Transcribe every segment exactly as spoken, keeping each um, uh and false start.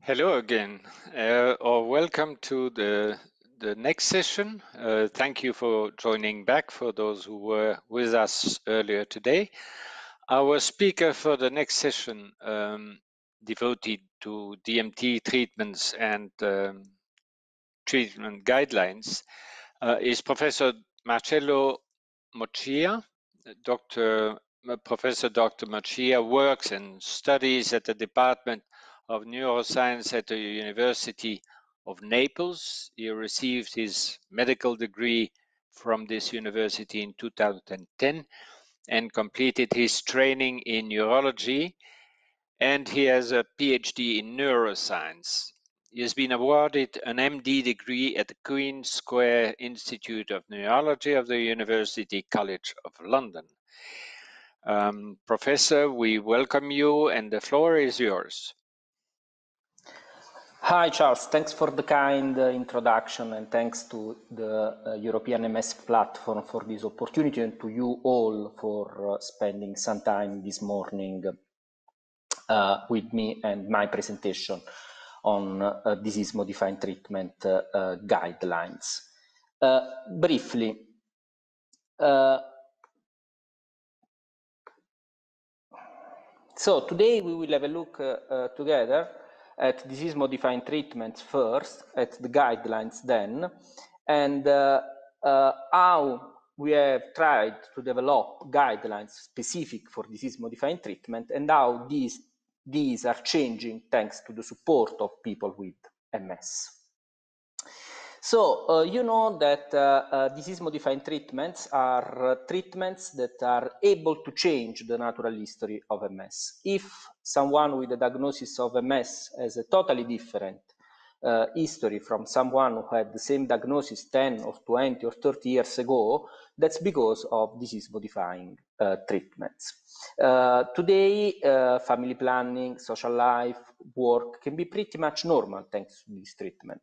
Hello again, uh, or welcome to the the next session. Uh, thank you for joining back for those who were with us earlier today. Our speaker for the next session, um, devoted to D M T treatments and um, treatment guidelines, uh, is Professor Marcello Moccia. Doctor Professor Doctor Moccia works and studies at the Department of Neuroscience at the University of Naples. He received his medical degree from this university in two thousand ten and completed his training in neurology, and he has a PhD in neuroscience. He has been awarded an M D degree at the Queen Square Institute of Neurology of the University College of London. Um, Professor, we welcome you and the floor is yours. Hi, Charles. Thanks for the kind uh, introduction, and thanks to the uh, European M S platform for this opportunity, and to you all for uh, spending some time this morning uh, with me and my presentation on uh, disease-modifying treatment uh, uh, guidelines. Uh, briefly, uh, so today we will have a look uh, uh, together at disease-modifying treatments first, at the guidelines then, and uh, uh, how we have tried to develop guidelines specific for disease-modifying treatment, and how these, these are changing thanks to the support of people with M S. So, uh, you know that uh, uh, disease-modifying treatments are uh, treatments that are able to change the natural history of M S. If someone with a diagnosis of M S has a totally different uh, history from someone who had the same diagnosis ten or twenty or thirty years ago, that's because of disease-modifying uh, treatments. Uh, today, uh, family planning, social life, work can be pretty much normal thanks to this treatment.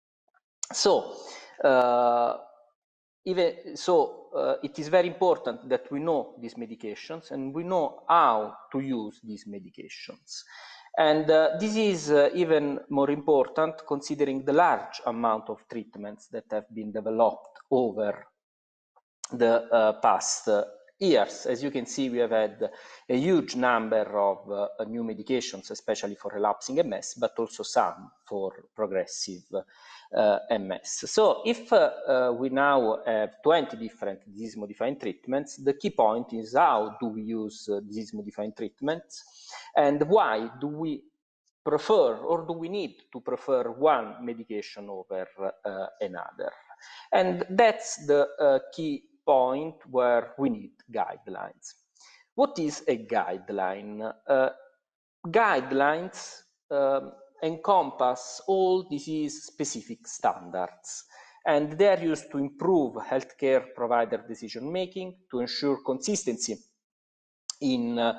So, uh, even so, uh, it is very important that we know these medications and we know how to use these medications. And uh, this is uh, even more important considering the large amount of treatments that have been developed over the uh, past uh, years. As you can see, we have had a huge number of uh, new medications, especially for relapsing M S, but also some for progressive uh, M S. So if uh, uh, we now have twenty different disease-modifying treatments, the key point is how do we use uh, disease-modifying treatments, and why do we prefer, or do we need to prefer one medication over uh, another? And that's the uh, key point where we need guidelines. What is a guideline? Uh, guidelines um, encompass all disease-specific standards, and they are used to improve healthcare provider decision-making, to ensure consistency in uh,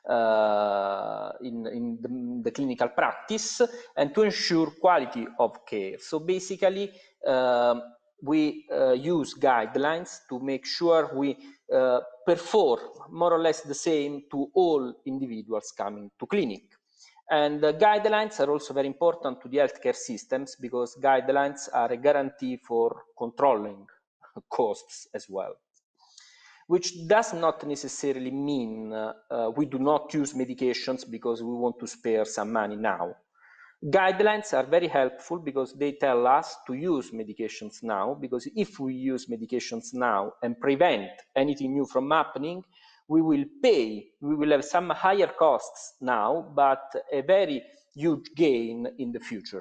uh, in, in the, the clinical practice, and to ensure quality of care. So basically, uh, we uh, use guidelines to make sure we uh, perform more or less the same to all individuals coming to clinic. And the guidelines are also very important to the healthcare systems because guidelines are a guarantee for controlling costs as well, which does not necessarily mean uh, uh, we do not use medications because we want to spare some money now. Guidelines are very helpful because they tell us to use medications now, because if we use medications now and prevent anything new from happening, we will pay, we will have some higher costs now, but a very huge gain in the future.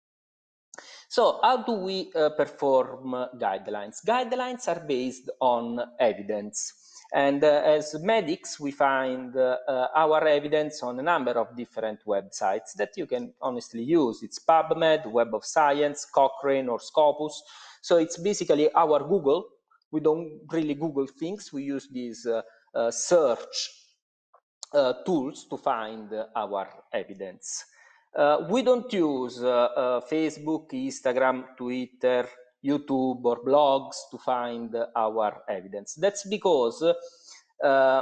So how do we uh, perform uh, guidelines? Guidelines are based on evidence. And uh, as medics, we find uh, uh, our evidence on a number of different websites that you can honestly use. It's PubMed, Web of Science, Cochrane, or Scopus. So it's basically our Google. We don't really Google things. We use these uh, uh, search uh, tools to find uh, our evidence. Uh, we don't use uh, uh, Facebook, Instagram, Twitter, YouTube, or blogs to find uh, our evidence. That's because uh,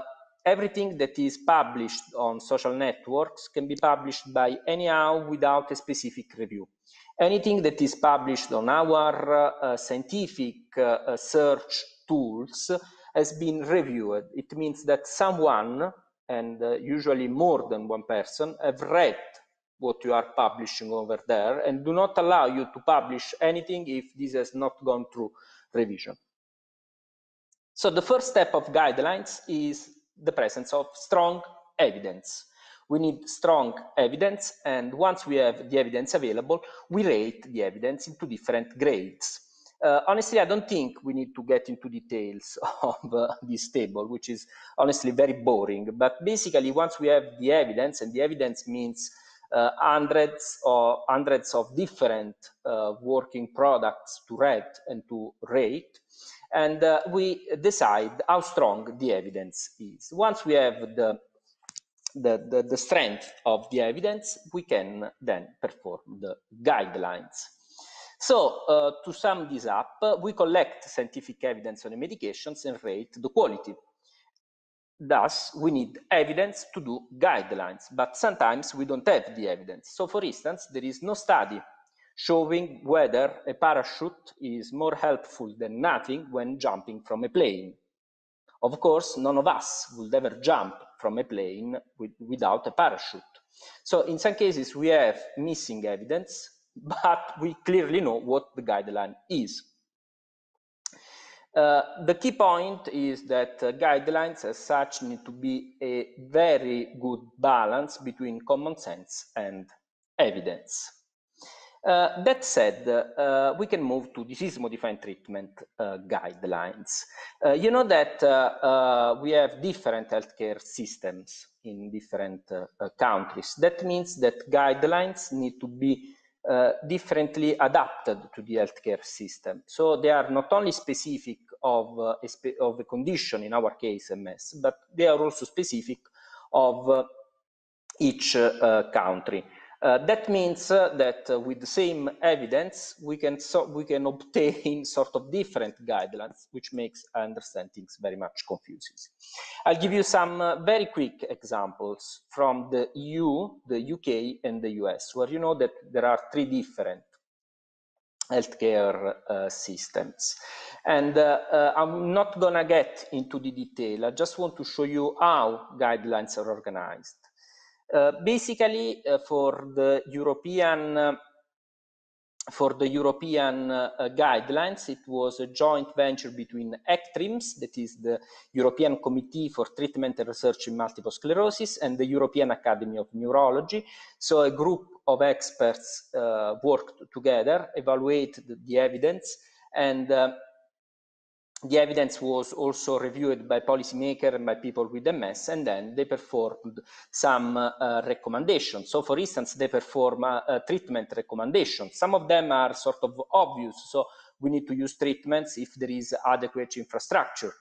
everything that is published on social networks can be published by anyhow without a specific review. Anything that is published on our uh, scientific uh, search tools has been reviewed. It means that someone, and uh, usually more than one person, have read what you are publishing over there and do not allow you to publish anything if this has not gone through revision. So the first step of guidelines is the presence of strong evidence. We need strong evidence, and once we have the evidence available, we rate the evidence into different grades. Uh, honestly, I don't think we need to get into details of uh, this table, which is honestly very boring. But basically, once we have the evidence, and the evidence means uh, hundreds or hundreds of different uh, working products to read and to rate, and uh, we decide how strong the evidence is. Once we have the The, the, the strength of the evidence, we can then perform the guidelines. So uh, to sum this up, uh, we collect scientific evidence on the medications and rate the quality. Thus, we need evidence to do guidelines, but sometimes we don't have the evidence. So for instance, there is no study showing whether a parachute is more helpful than nothing when jumping from a plane. Of course, none of us would ever jump from a plane with, without a parachute. So in some cases, we have missing evidence, but we clearly know what the guideline is. Uh, the key point is that uh, guidelines as such need to be a very good balance between common sense and evidence. Uh, that said, uh, we can move to disease-modifying treatment uh, guidelines. Uh, you know that uh, uh, we have different healthcare systems in different uh, uh, countries. That means that guidelines need to be uh, differently adapted to the healthcare system. So they are not only specific of, uh, a, spe of a condition, in our case M S, but they are also specific of uh, each uh, country. Uh, that means uh, that uh, with the same evidence, we can, so we can obtain sort of different guidelines, which makes, I understand, things very much confusing. I'll give you some uh, very quick examples from the E U, the U K, and the U S, where you know that there are three different healthcare uh, systems. And uh, uh, I'm not gonna get into the detail. I just want to show you how guidelines are organized. Uh, basically, uh, for the European uh, for the European uh, guidelines, it was a joint venture between ECTRIMS, that is the European Committee for Treatment and Research in Multiple Sclerosis, and the European Academy of Neurology. So a group of experts uh, worked together, evaluated the evidence, and uh, the evidence was also reviewed by policymakers and by people with M S, and then they performed some uh, recommendations. So, for instance, they perform uh, uh, treatment recommendations. Some of them are sort of obvious, so we need to use treatments if there is adequate infrastructure.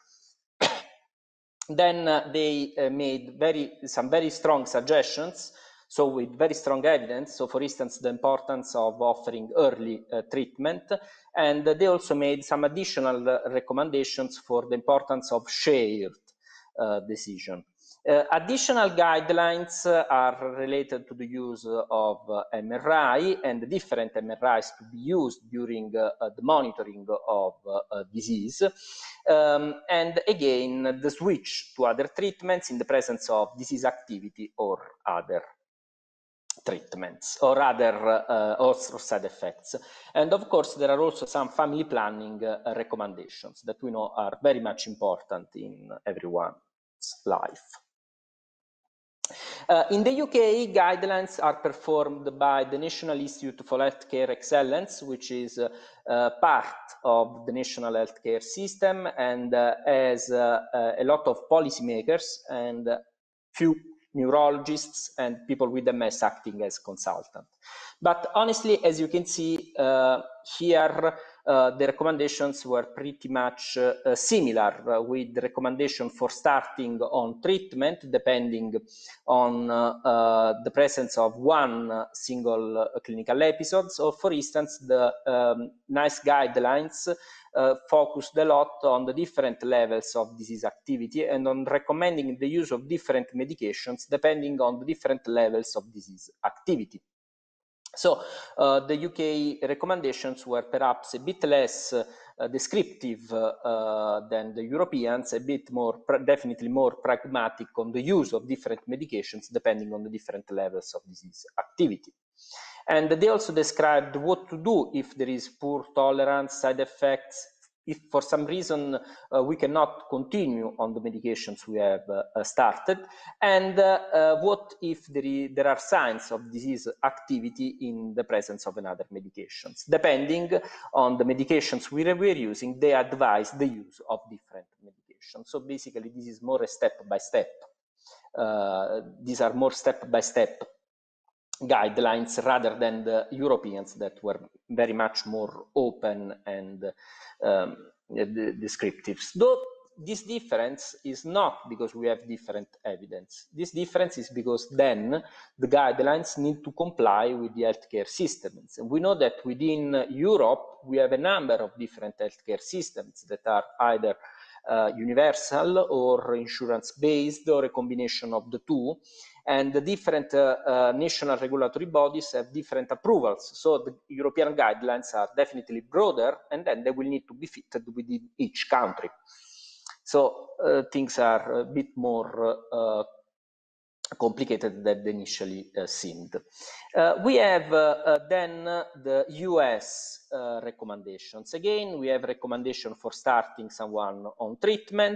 Then uh, they uh, made very, some very strong suggestions, so with very strong evidence. So, for instance, the importance of offering early uh, treatment. And they also made some additional uh, recommendations for the importance of shared uh, decision. Uh, additional guidelines uh, are related to the use of uh, M R I and different M R Is to be used during uh, uh, the monitoring of uh, uh, disease. Um, and again, the switch to other treatments in the presence of disease activity or other treatments or other uh, or side effects. And of course, there are also some family planning uh, recommendations that we know are very much important in everyone's life. Uh, in the U K, guidelines are performed by the National Institute for Healthcare Excellence, which is uh, uh, part of the national healthcare system and uh, has uh, uh, a lot of policymakers and uh, few neurologists and people with M S acting as consultants. But honestly, as you can see uh, here, uh, the recommendations were pretty much uh, similar, uh, with the recommendation for starting on treatment depending on uh, uh, the presence of one uh, single uh, clinical episode. So, for instance, the um, NICE guidelines uh, focused a lot on the different levels of disease activity and on recommending the use of different medications depending on the different levels of disease activity. So uh, the U K recommendations were perhaps a bit less uh, descriptive uh, than the Europeans, a bit more, definitely more pragmatic on the use of different medications depending on the different levels of disease activity. And they also described what to do if there is poor tolerance, side effects, if for some reason uh, we cannot continue on the medications we have uh, started, and uh, uh, what if there, is, there are signs of disease activity in the presence of another medications. Depending on the medications we were using, they advise the use of different medications. So basically this is more a step by step. Uh, these are more step by step guidelines rather than the Europeans that were very much more open and um, descriptive. Though this difference is not because we have different evidence. This difference is because then the guidelines need to comply with the healthcare systems. And we know that within Europe, we have a number of different healthcare systems that are either uh, universal or insurance-based or a combination of the two. And the different uh, uh, national regulatory bodies have different approvals. So the European guidelines are definitely broader, and then they will need to be fitted within each country. So uh, things are a bit more uh, complicated than initially uh, seemed. Uh, we have uh, uh, then uh, the U S uh, recommendations. Again, we have recommendation for starting someone on treatment.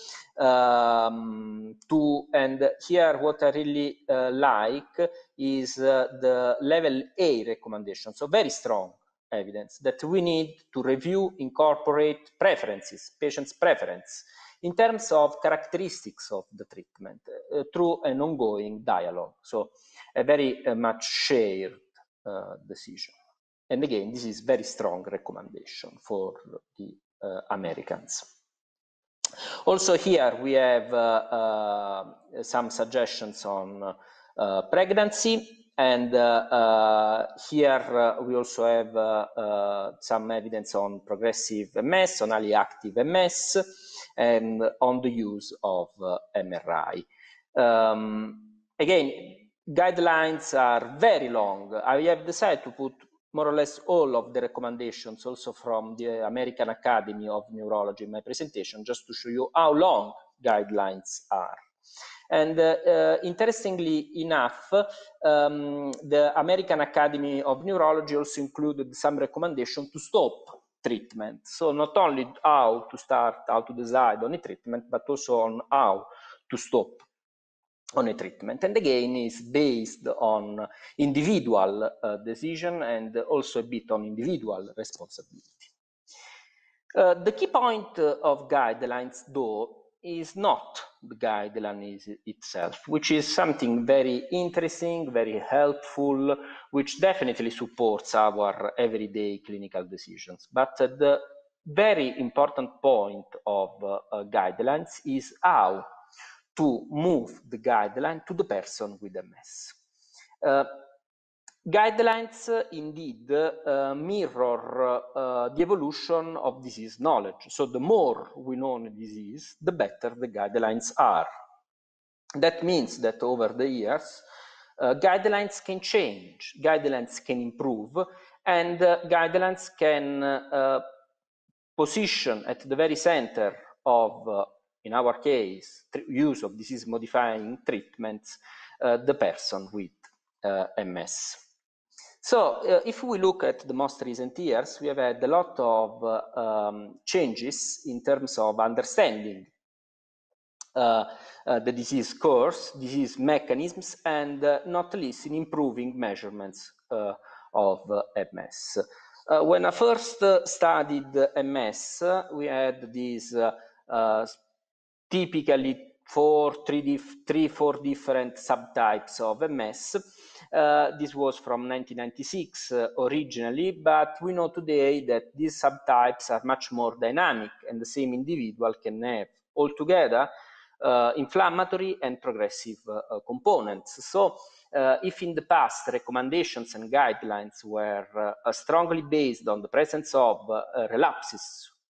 Um, to, and here what I really uh, like is uh, the level A recommendation, so very strong evidence that we need to review, incorporate preferences, patient's preference, in terms of characteristics of the treatment uh, through an ongoing dialogue. So a very uh, much shared uh, decision. And again, this is very strong recommendation for the uh, Americans. Also here we have uh, uh, some suggestions on uh, pregnancy. And uh, uh, here uh, we also have uh, uh, some evidence on progressive M S, on highly active M S, and on the use of uh, M R I. Um, again, guidelines are very long. I have decided to put more or less all of the recommendations also from the American Academy of Neurology in my presentation, just to show you how long guidelines are. And uh, uh, interestingly enough, um, the American Academy of Neurology also included some recommendation to stop treatment. So not only how to start, how to decide on a treatment, but also on how to stop on a treatment. And again, is based on individual uh, decision and also a bit on individual responsibility. Uh, the key point uh, of guidelines, though, is not the guideline is itself, which is something very interesting, very helpful, which definitely supports our everyday clinical decisions. But uh, the very important point of uh, uh, guidelines is how to move the guideline to the person with M S. Uh, Guidelines uh, indeed uh, mirror uh, the evolution of disease knowledge. So the more we know on a disease, the better the guidelines are. That means that over the years, uh, guidelines can change, guidelines can improve, and uh, guidelines can uh, position at the very center of, uh, in our case, use of disease-modifying treatments, uh, the person with uh, M S. So uh, if we look at the most recent years, we have had a lot of uh, um, changes in terms of understanding uh, uh, the disease course, disease mechanisms, and uh, not least in improving measurements uh, of uh, M S. Uh, when I first uh, studied M S, uh, we had these uh, uh, typically four, three, three, four different subtypes of M S. Uh, this was from nineteen ninety-six uh, originally, but we know today that these subtypes are much more dynamic, and the same individual can have altogether uh, inflammatory and progressive uh, components. So uh, if in the past recommendations and guidelines were uh, strongly based on the presence of uh, relapses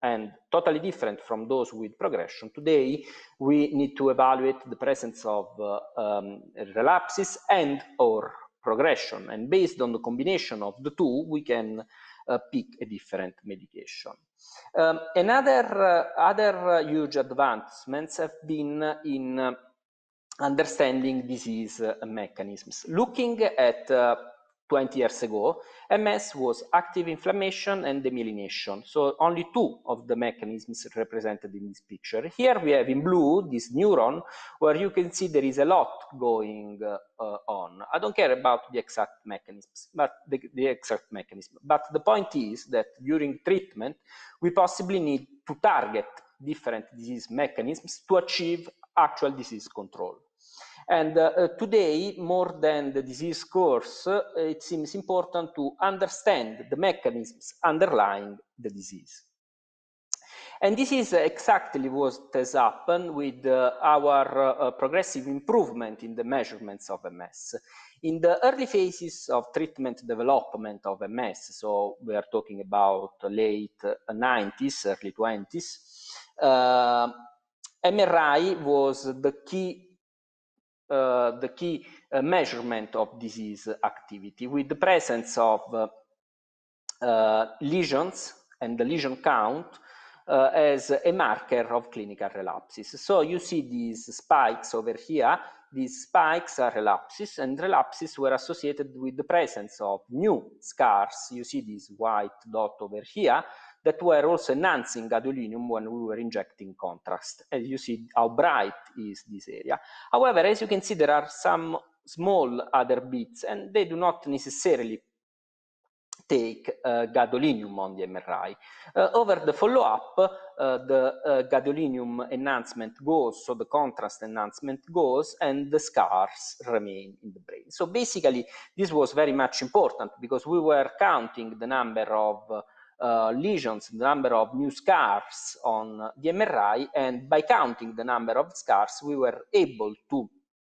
and totally different from those with progression. Today, we need to evaluate the presence of uh, um, relapses and or progression. And based on the combination of the two, we can uh, pick a different medication. Um, another uh, other uh, huge advancements have been in uh, understanding disease uh, mechanisms. Looking at uh, twenty years ago, M S was active inflammation and demyelination. So only two of the mechanisms represented in this picture. Here we have in blue this neuron, where you can see there is a lot going uh, uh, on. I don't care about the exact mechanisms, but the, the exact mechanism. But the point is that during treatment, we possibly need to target different disease mechanisms to achieve actual disease control. And uh, today, more than the disease course, uh, it seems important to understand the mechanisms underlying the disease. And this is exactly what has happened with uh, our uh, progressive improvement in the measurements of M S. In the early phases of treatment development of M S, so we are talking about late nineties, early twenties, uh, M R I was the key Uh, the key uh, measurement of disease activity, with the presence of uh, uh, lesions and the lesion count uh, as a marker of clinical relapses. So you see these spikes over here. These spikes are relapses, and relapses were associated with the presence of new scars. You see this white dot over here, that were also enhancing gadolinium when we were injecting contrast. As you see how bright is this area. However, as you can see, there are some small other bits, and they do not necessarily take uh, gadolinium on the M R I. Uh, over the follow-up, uh, the uh, gadolinium enhancement goes, so the contrast enhancement goes, and the scars remain in the brain. So basically, this was very much important because we were counting the number of uh, Uh, lesions, the number of new scars on the M R I, and by counting the number of scars, we were able to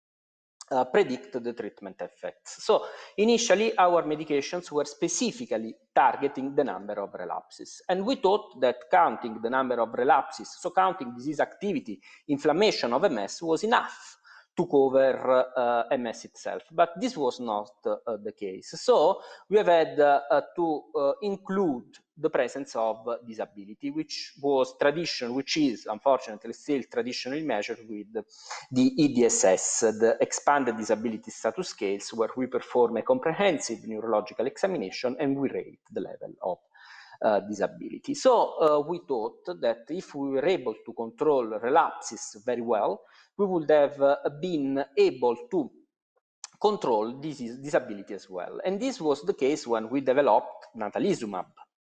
uh, predict the treatment effects. So initially, our medications were specifically targeting the number of relapses. And we thought that counting the number of relapses, so counting disease activity, inflammation of M S was enough to cover uh, M S itself, but this was not uh, the case. So we have had uh, uh, to uh, include the presence of uh, disability, which was tradition, which is unfortunately still traditionally measured with the E D S S, the Expanded Disability Status Scales, where we perform a comprehensive neurological examination and we rate the level of Uh, disability. So uh, we thought that if we were able to control relapses very well, we would have uh, been able to control disease, disability as well. And this was the case when we developed natalizumab,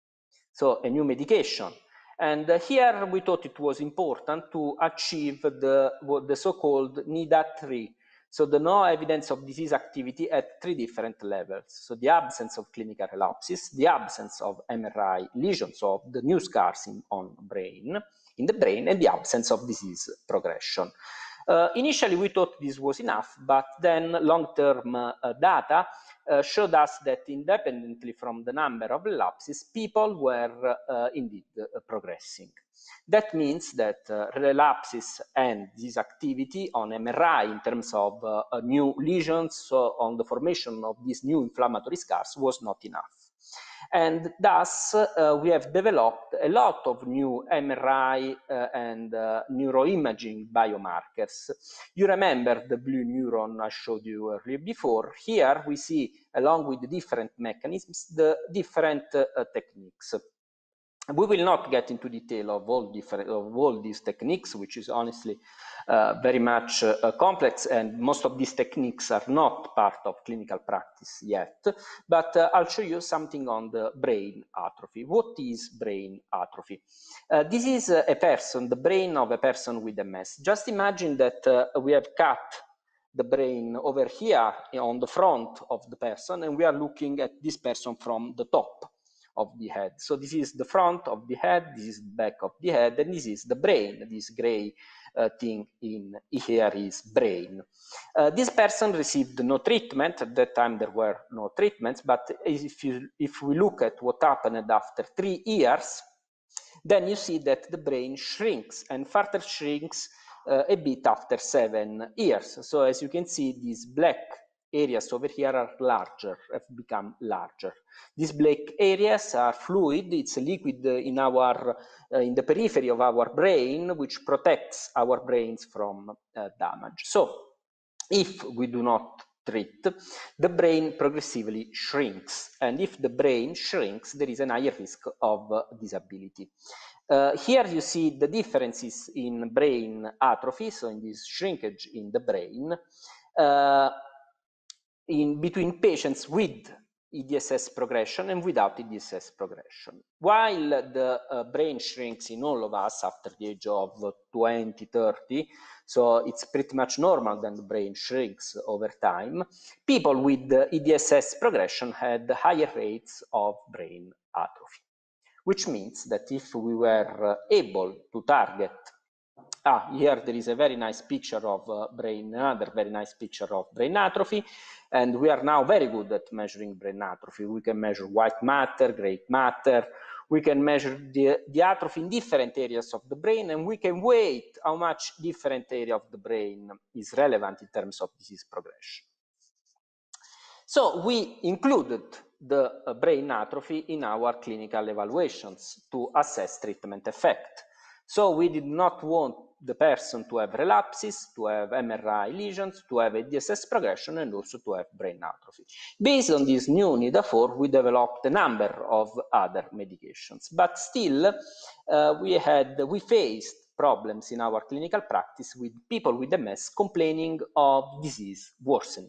so a new medication. And uh, here we thought it was important to achieve the, the so-called NIDA three. So the no evidence of disease activity at three different levels. So the absence of clinical relapses, the absence of M R I lesions, so the new scars in, on brain, in the brain, and the absence of disease progression. Uh, initially, we thought this was enough, but then long-term uh, data uh, showed us that independently from the number of relapses, people were uh, indeed uh, progressing. That means that uh, relapses and disease activity on M R I in terms of uh, uh, new lesions, so on the formation of these new inflammatory scars, was not enough. And thus, uh, we have developed a lot of new M R I uh, and uh, neuroimaging biomarkers. You remember the blue neuron I showed you earlier before. Here we see, along with the different mechanisms, the different uh, techniques. We will not get into detail of all different of all these techniques, which is honestly uh, very much uh, complex, and most of these techniques are not part of clinical practice yet. But uh, I'll show you something on the brain atrophy. What is brain atrophy? Uh, this is uh, a person, the brain of a person with M S. Just imagine that uh, we have cut the brain over here on the front of the person, and we are looking at this person from the top of the head. So this is the front of the head, this is the back of the head, and this is the brain. This gray uh, thing in here is brain. Uh, this person received no treatment. At that time there were no treatments, but if, you, if we look at what happened after three years, then you see that the brain shrinks and further shrinks uh, a bit after seven years. So as you can see, these black areas over here are larger, have become larger. These black areas are fluid. It's a liquid in our uh, in the periphery of our brain, which protects our brains from uh, damage. So if we do not treat, the brain progressively shrinks, and if the brain shrinks, there is a higher risk of uh, disability. Uh, here you see the differences in brain atrophy, so in this shrinkage in the brain, uh, in between patients with E D S S progression and without E D S S progression. While the uh, brain shrinks in all of us after the age of twenty, thirty, so it's pretty much normal that the brain shrinks over time, people with the E D S S progression had higher rates of brain atrophy, which means that if we were uh, able to target Ah, here there is a very nice picture of uh, brain, another very nice picture of brain atrophy, and we are now very good at measuring brain atrophy. We can measure white matter, gray matter, we can measure the, the atrophy in different areas of the brain, and we can weight how much different area of the brain is relevant in terms of disease progression. So we included the uh, brain atrophy in our clinical evaluations to assess treatment effect. So we did not want the person to have relapses, to have M R I lesions, to have a D S S progression, and also to have brain atrophy. Based on this new NIDA4, we developed a number of other medications, but still uh, we had, we faced problems in our clinical practice with people with M S complaining of disease worsening.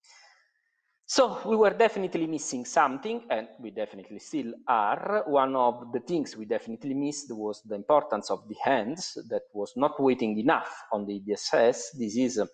So we were definitely missing something, and we definitely still are. One of the things we definitely missed was the importance of the hands, that was not waiting enough on the E D S S. This is a,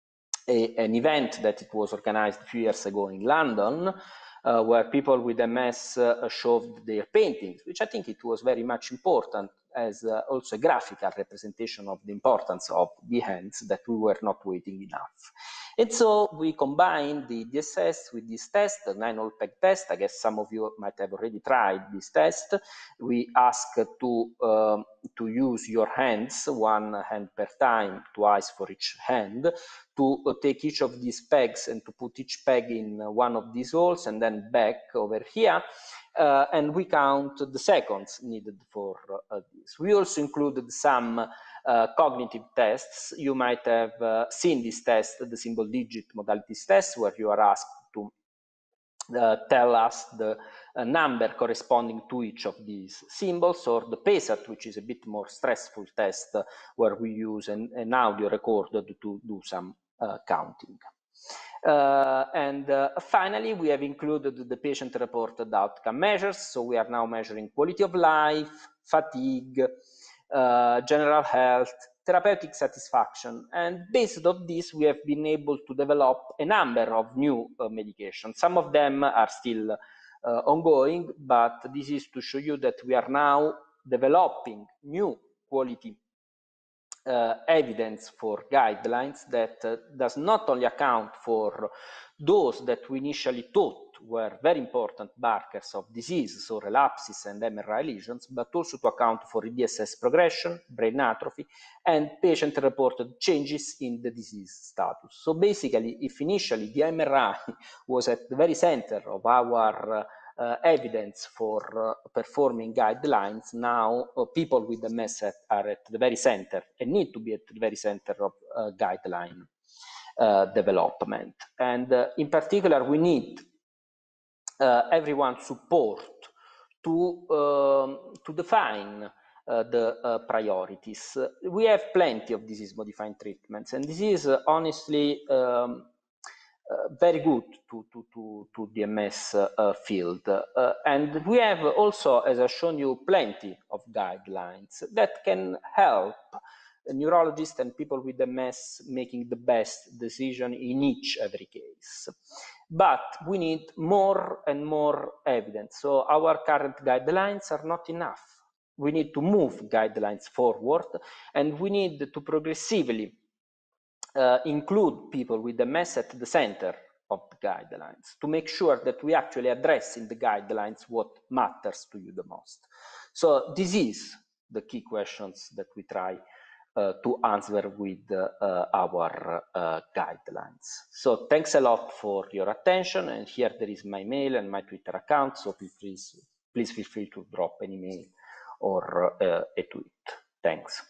a, an event that it was organized a few years ago in London, uh, where people with M S uh, showed their paintings, which I think it was very much important as uh, also a graphical representation of the importance of the hands, that we were not waiting enough. And so we combined the D S S with this test, the nine-hole peg test. I guess some of you might have already tried this test. We ask to, um, to use your hands, one hand per time, twice for each hand, to uh, take each of these pegs and to put each peg in uh, one of these holes and then back over here. Uh, and we count the seconds needed for uh, this. We also included some uh, cognitive tests. You might have uh, seen this test, the symbol digit modalities test, where you are asked to uh, tell us the uh, number corresponding to each of these symbols, or the PESAT, which is a bit more stressful test, uh, where we use an, an audio recorder to do some uh, counting. Uh, and uh, finally, we have included the patient-reported outcome measures. So we are now measuring quality of life, fatigue, uh, general health, therapeutic satisfaction. And based on this, we have been able to develop a number of new uh, medications. Some of them are still uh, ongoing, but this is to show you that we are now developing new quality Uh, evidence for guidelines that uh, does not only account for those that we initially thought were very important markers of disease, so relapses and M R I lesions, but also to account for E D S S progression, brain atrophy, and patient-reported changes in the disease status. So basically, if initially the M R I was at the very center of our uh, Uh, evidence for uh, performing guidelines, now uh, people with M S are at the very center and need to be at the very center of uh, guideline uh, development. And uh, in particular, we need uh, everyone's support to, um, to define Uh, the uh, priorities. Uh, we have plenty of disease-modifying treatments, and this is uh, honestly um, uh, very good to, to, to, to the M S uh, field. Uh, and we have also, as I've shown you, plenty of guidelines that can help neurologists and people with M S making the best decision in each every case. But we need more and more evidence. So our current guidelines are not enough. We need to move guidelines forward, and we need to progressively uh, include people with M S at the center of the guidelines to make sure that we actually address in the guidelines what matters to you the most. So this is the key questions that we try uh, to answer with uh, uh, our uh, guidelines. So thanks a lot for your attention, and here there is my mail and my Twitter account, so please, please feel free to drop an email or uh, a tweet. Thanks.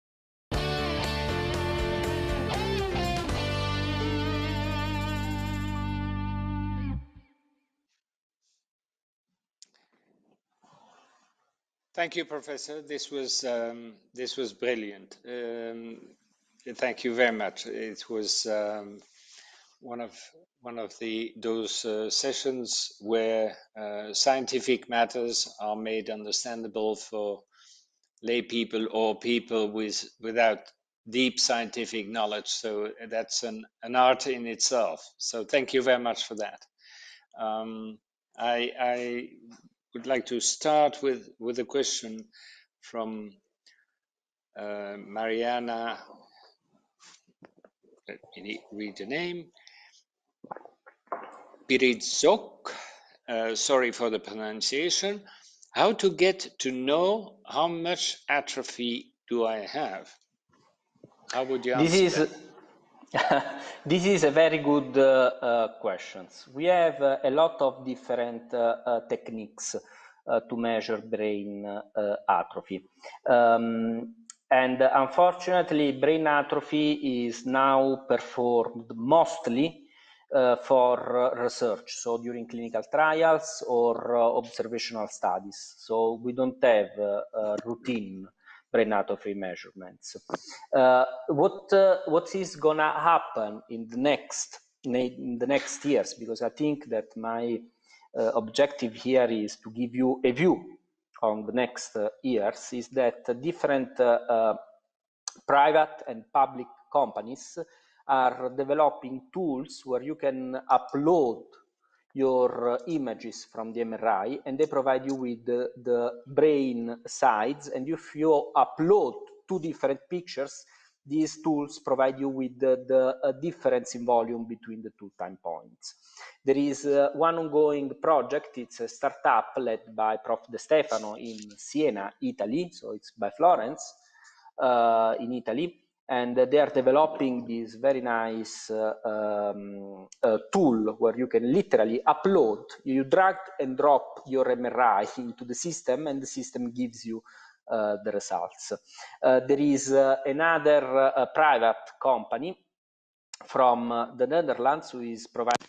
Thank you, Professor. This was um, this was brilliant. Um, thank you very much. It was um, one of one of the those uh, sessions where uh, scientific matters are made understandable for lay people or people with without deep scientific knowledge. So that's an an art in itself. So thank you very much for that. Um, I, I would like to start with with a question from uh, Mariana. Let me read the name. Piritzok. Uh, sorry for the pronunciation. How to get to know how much atrophy do I have? How would you answer This is that? this is a very good uh, uh, question. We have uh, a lot of different uh, uh, techniques uh, to measure brain uh, atrophy. Um, and unfortunately, brain atrophy is now performed mostly uh, for uh, research, so during clinical trials or uh, observational studies. So we don't have uh, uh, routine brain atrophy measurements. Uh, what uh, what is gonna happen in the next in the next years? Because I think that my uh, objective here is to give you a view on the next uh, years. Is that different uh, uh, private and public companies are developing tools where you can upload your uh, images from the M R I, and they provide you with the, the brain sides. And if you upload two different pictures, these tools provide you with the, the uh, difference in volume between the two time points. There is uh, one ongoing project. It's a startup led by Professor De Stefano in Siena, Italy. So it's by Florence uh, in Italy. And they are developing this very nice uh, um, uh, tool where you can literally upload, you drag and drop your M R I into the system, and the system gives you uh, the results. Uh, there is uh, another uh, private company from uh, the Netherlands who is providing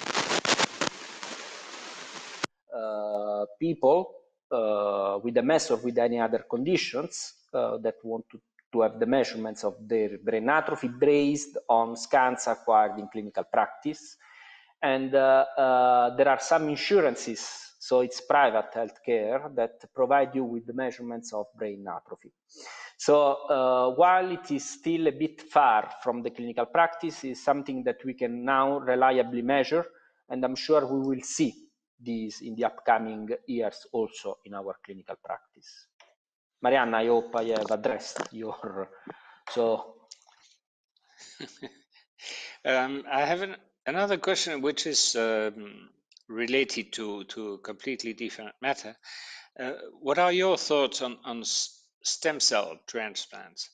uh, people uh, with M S or with any other conditions uh, that want to to have the measurements of their brain atrophy based on scans acquired in clinical practice. And uh, uh, there are some insurances, so it's private healthcare, that provide you with the measurements of brain atrophy. So uh, while it is still a bit far from the clinical practice, it's something that we can now reliably measure, and I'm sure we will see these in the upcoming years also in our clinical practice. Marianna, I hope I have addressed your, so. um, I have an, another question which is um, related to, to a completely different matter. Uh, what are your thoughts on, on stem cell transplants?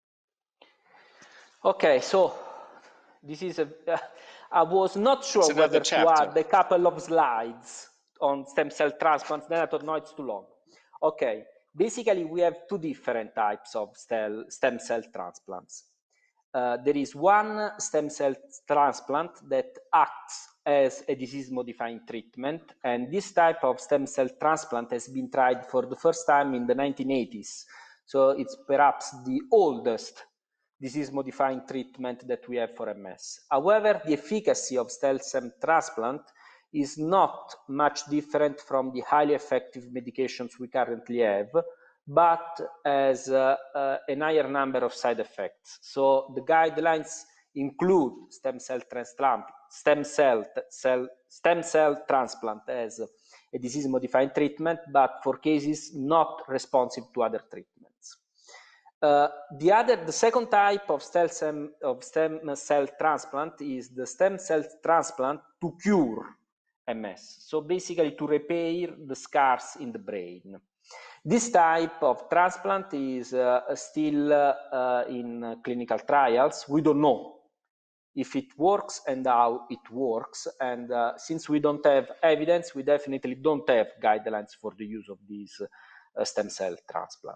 Okay, so this is a, uh, I was not sure whether chapter. to add a couple of slides on stem cell transplants, then I thought, no, it's too long. Okay, basically we have two different types of stem, stem cell transplants. Uh, there is one stem cell transplant that acts as a disease-modifying treatment, and this type of stem cell transplant has been tried for the first time in the nineteen eighties. So it's perhaps the oldest disease-modifying treatment that we have for M S. However, the efficacy of stem cell transplant is not much different from the highly effective medications we currently have, but has uh, uh, a higher number of side effects. So the guidelines include stem cell transplant, stem cell, cell, stem cell transplant as a disease-modifying treatment, but for cases not responsive to other treatments. Uh, the other, the second type of stem, cell, of stem cell transplant is the stem cell transplant to cure M S. So basically to repair the scars in the brain. This type of transplant is uh, still uh, in clinical trials. We don't know if it works and how it works. And uh, since we don't have evidence, we definitely don't have guidelines for the use of this uh, stem cell transplant.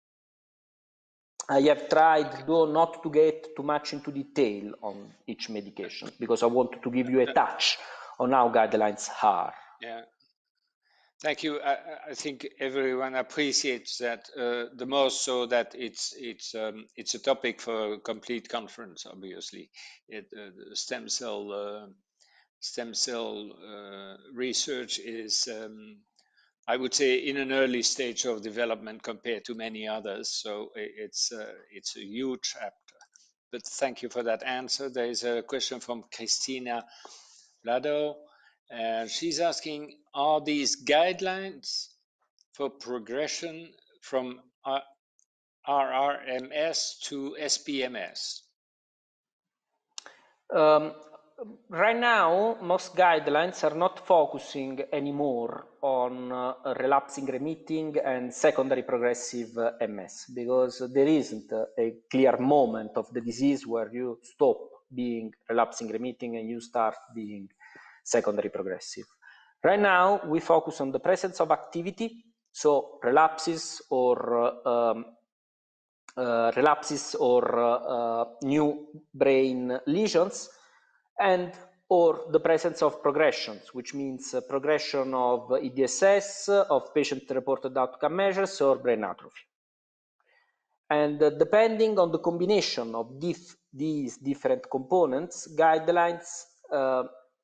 I have tried, though, not to get too much into detail on each medication because I want to give you a touch on how guidelines are. Yeah. Thank you. I, I think everyone appreciates that uh, the most, so that it's it's um, it's a topic for a complete conference. Obviously, it, uh, the stem cell uh, stem cell uh, research is, um, I would say, in an early stage of development compared to many others. So it's uh, it's a huge chapter. But thank you for that answer. There is a question from Christina Vlado. Uh, she's asking, are these guidelines for progression from R R M S to S P M S? Um, right now, most guidelines are not focusing anymore on uh, relapsing remitting and secondary progressive uh, M S because there isn't a clear moment of the disease where you stop being relapsing remitting and you start being secondary progressive. Right now, we focus on the presence of activity, so relapses or uh, um, uh, relapses or uh, new brain lesions, and or the presence of progressions, which means uh, progression of E D S S, of patient-reported outcome measures, or brain atrophy. And uh, depending on the combination of dif these different components, guidelines uh,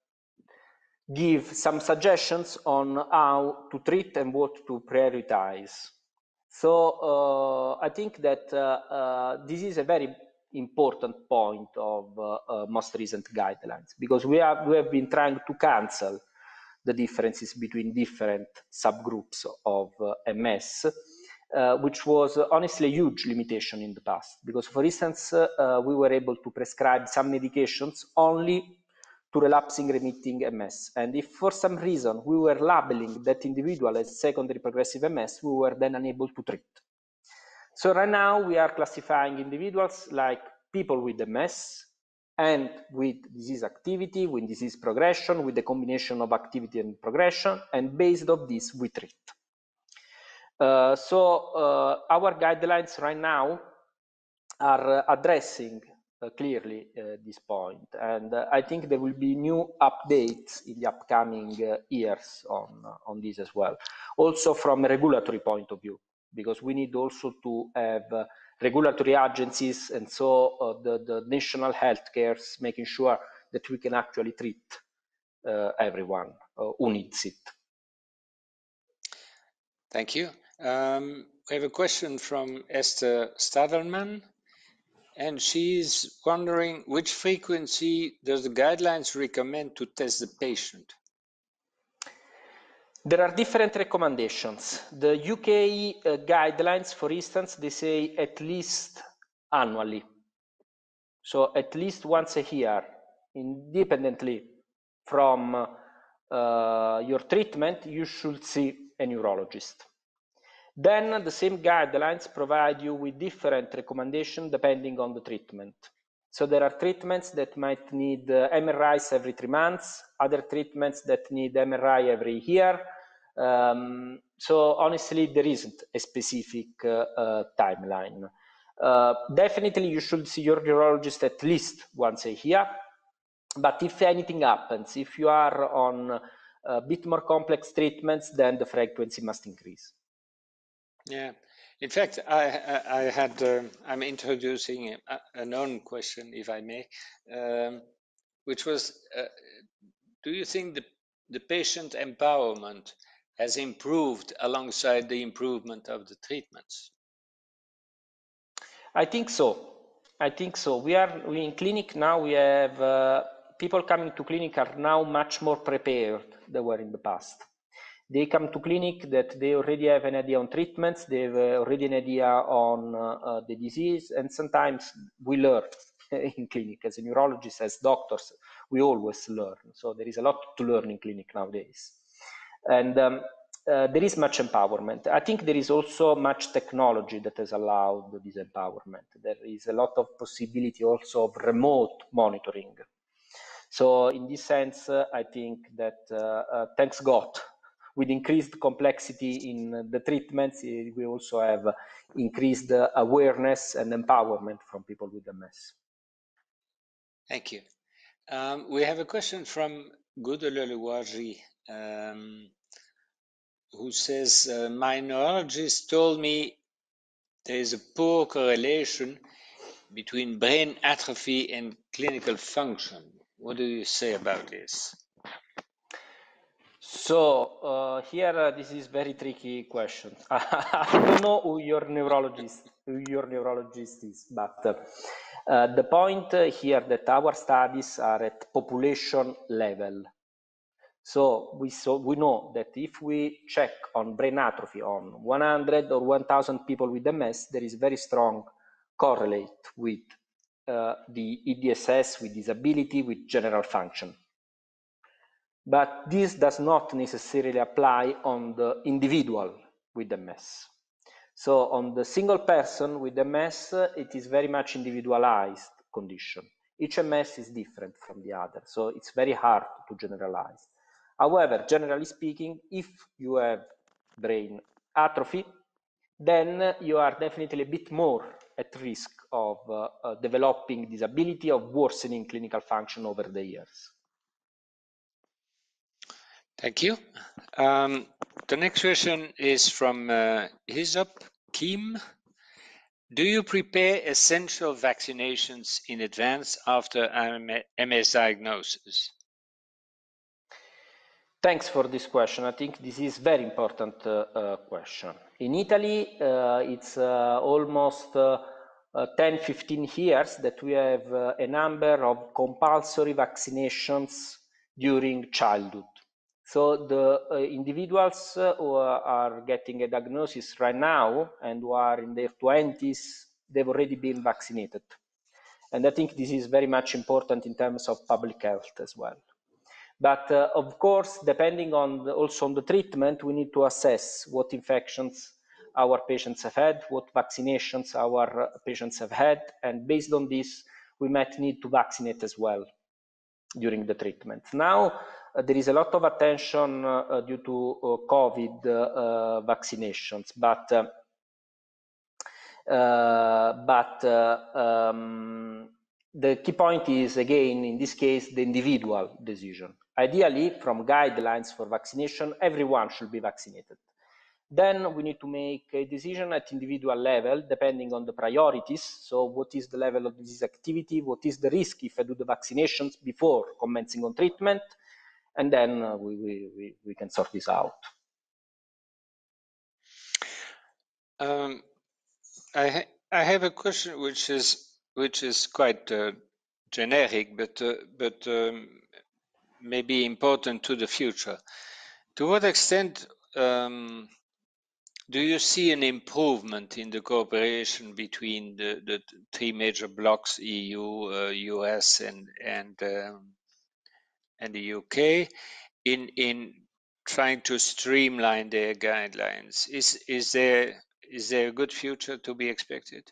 give some suggestions on how to treat and what to prioritize. So uh, I think that uh, uh, this is a very important point of uh, uh, most recent guidelines, because we have, we have been trying to cancel the differences between different subgroups of uh, M S, uh, which was honestly a huge limitation in the past. Because, for instance, uh, we were able to prescribe some medications only to relapsing remitting M S. And if for some reason we were labeling that individual as secondary progressive M S, we were then unable to treat. So right now we are classifying individuals like people with M S and with disease activity, with disease progression, with the combination of activity and progression, and based on this we treat. Uh, so uh, our guidelines right now are uh, addressing uh, clearly uh, this point, and uh, I think there will be new updates in the upcoming uh, years on uh, on this as well. Also from a regulatory point of view, because we need also to have uh, regulatory agencies, and so uh, the the national healthcares making sure that we can actually treat uh, everyone uh, who needs it. Thank you. Um, we have a question from Esther Stadelman. And she's wondering, which frequency does the guidelines recommend to test the patient? There are different recommendations. The U K uh, guidelines, for instance, they say at least annually. So at least once a year, independently from uh, your treatment, you should see a neurologist. Then the same guidelines provide you with different recommendations depending on the treatment. So there are treatments that might need uh, M R Is every three months, other treatments that need M R I every year. Um, so honestly, there isn't a specific uh, uh, timeline. Uh, definitely you should see your neurologist at least once a year. But if anything happens, if you are on a bit more complex treatments, then the frequency must increase. Yeah, in fact, I, I, I had, um, I'm introducing a, a known question, if I may, um, which was, uh, do you think the, the patient empowerment has improved alongside the improvement of the treatments? I think so. I think so. We are we in clinic now. We have uh, people coming to clinic are now much more prepared than were in the past. they come to clinic that they already have an idea on treatments, they have already an idea on uh, the disease, and sometimes we learn in clinic. As a neurologist, as doctors, we always learn. So there is a lot to learn in clinic nowadays. And um, uh, there is much empowerment. I think there is also much technology that has allowed this empowerment. There is a lot of possibility also of remote monitoring. So in this sense, uh, I think that uh, uh, thanks God, with increased complexity in the treatments, we also have increased uh, awareness and empowerment from people with M S. Thank you. Um, we have a question from Gudule Louagie, um, who says, uh, my neurologist told me there is a poor correlation between brain atrophy and clinical function. What do you say about this? So uh, here, uh, this is very tricky question. I don't know who your neurologist, who your neurologist is, but uh, uh, the point here that our studies are at population level. So we so we know that if we check on brain atrophy on one hundred or one thousand people with M S, there is very strong correlate with uh, the E D S S, with disability, with general function. But this does not necessarily apply on the individual with M S. So on the single person with M S, it is very much individualized condition. Each M S is different from the other, so it's very hard to generalize. However, generally speaking, if you have brain atrophy, then you are definitely a bit more at risk of uh, uh, developing disability, of worsening clinical function over the years. Thank you. Um, the next question is from uh, Hizop Kim. Do you prepare essential vaccinations in advance after M S diagnosis? Thanks for this question. I think this is very important uh, uh, question. In Italy, uh, it's uh, almost uh, uh, ten, fifteen years that we have uh, a number of compulsory vaccinations during childhood. So the uh, individuals uh, who are getting a diagnosis right now and who are in their twenties, they've already been vaccinated. And I think this is very much important in terms of public health as well. But uh, of course, depending on the, also on the treatment, we need to assess what infections our patients have had, what vaccinations our patients have had, and based on this, we might need to vaccinate as well during the treatment. Now, uh, there is a lot of attention uh, due to uh, COVID uh, vaccinations, but uh, uh, but uh, um, the key point is, again, in this case, the individual decision. Ideally, from guidelines for vaccination, everyone should be vaccinated. Then we need to make a decision at individual level, depending on the priorities. So what is the level of disease activity? What is the risk if I do the vaccinations before commencing on treatment? And then uh, we, we, we can sort this out. Um, I, ha I have a question which is which is quite uh, generic, but uh, but um, maybe important to the future. To what extent um, do you see an improvement in the cooperation between the, the three major blocs, E U, uh, U S, and and um, and the U K, in in trying to streamline their guidelines? Is is there is there a good future to be expected?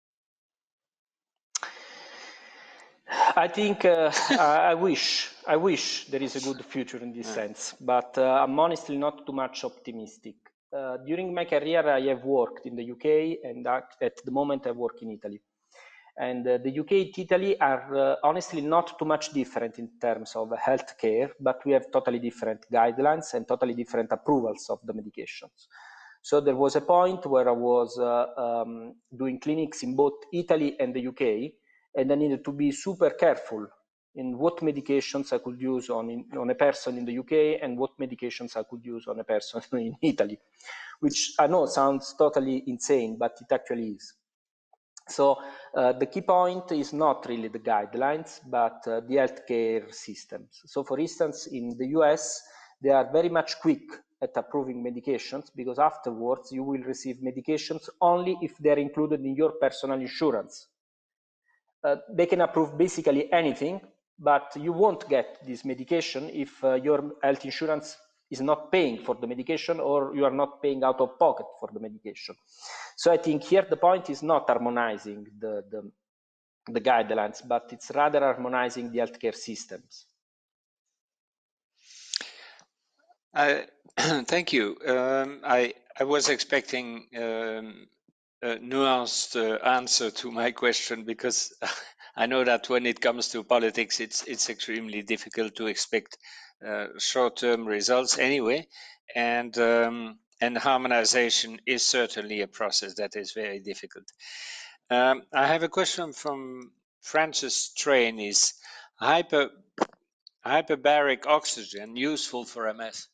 I think uh, I wish I wish there is a good future in this yeah. sense, but uh, I'm honestly not too much optimistic. Uh, during my career, I have worked in the U K, and at the moment I work in Italy. And uh, the U K and Italy are uh, honestly not too much different in terms of healthcare, but we have totally different guidelines and totally different approvals of the medications. So there was a point where I was uh, um, doing clinics in both Italy and the U K, and I needed to be super careful in what medications I could use on, in, on a person in the U K and what medications I could use on a person in Italy, which I know sounds totally insane, but it actually is. So uh, the key point is not really the guidelines, but uh, the healthcare systems. So for instance, in the U S, they are very much quick at approving medications, because afterwards you will receive medications only if they're included in your personal insurance. Uh, they can approve basically anything, but you won't get this medication if uh, your health insurance is not paying for the medication, or you are not paying out of pocket for the medication. So I think here the point is not harmonizing the, the, the guidelines, but it's rather harmonizing the healthcare systems. Uh, thank you. Um, I, I was expecting um, a nuanced uh, answer to my question, because I know that when it comes to politics, it's it's extremely difficult to expect uh, short-term results anyway, and um, and harmonization is certainly a process that is very difficult. Um, I have a question from Francis Train. Is hyper hyperbaric oxygen useful for M S?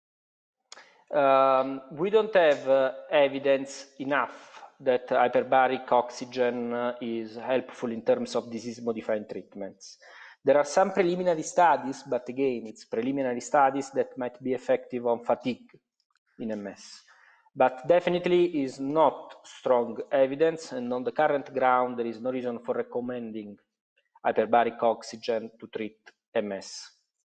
Um, we don't have uh, evidence enough that hyperbaric oxygen uh, is helpful in terms of disease-modifying treatments. There are some preliminary studies, but again, it's preliminary studies that might be effective on fatigue in M S. But definitely is not strong evidence, and on the current ground, there is no reason for recommending hyperbaric oxygen to treat M S.